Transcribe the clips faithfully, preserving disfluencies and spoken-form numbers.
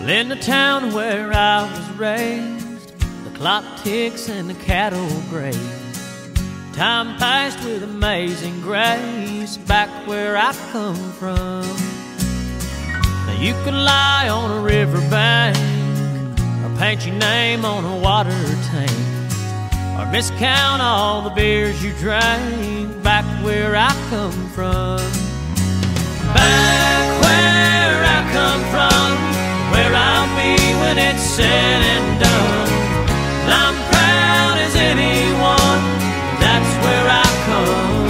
In the town where I was raised, the clock ticks and the cattle graze. Time passed with amazing grace back where I come from. Now you could lie on a riverbank, or paint your name on a water tank, or miscount all the beers you drank back where I come from. Back where I come from, where I'll be when it's said and done. I'm proud as anyone, that's where I come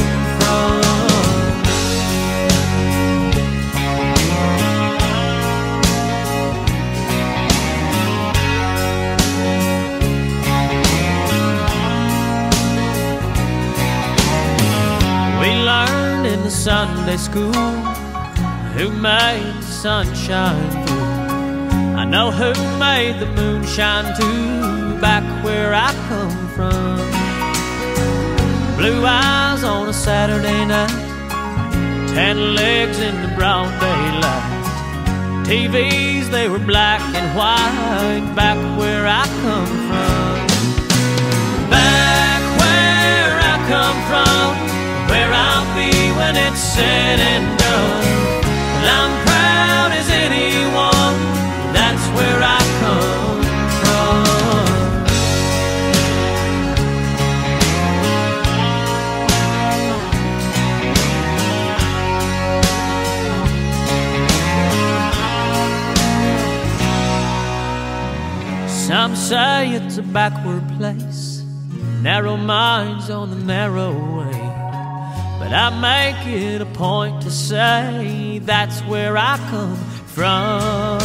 from. We learned in the Sunday school who made the sunshine through. I know who made the moonshine too, back where I come from. Blue eyes on a Saturday night, tan legs in the broad daylight. T Vs, they were black and white, back where I come from. Back where I come from, where I'll be when it's said and done. I'm proud as anyone, that's where I come from. Some say it's a backward place, narrow minds on the narrow way, but I make it a point to say that's where I come from.